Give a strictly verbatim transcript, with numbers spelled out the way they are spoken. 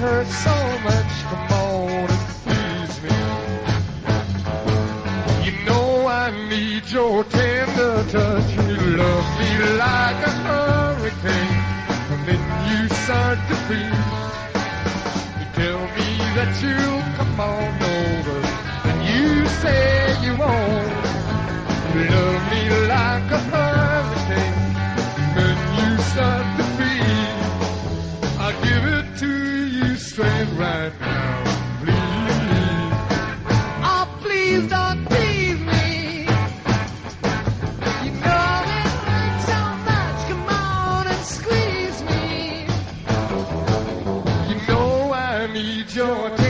hurts so much. Come on and please me. You know I need your tender touch. You love me like a hurricane, and then you start to breathe. You tell me that you'll come on over, and you say you won't. You love me like a hurricane, and you start to breathe. I'll give it to you straight right now, please. Oh, please don't tease me. You know it hurts so much. Come on and squeeze me. You know I need your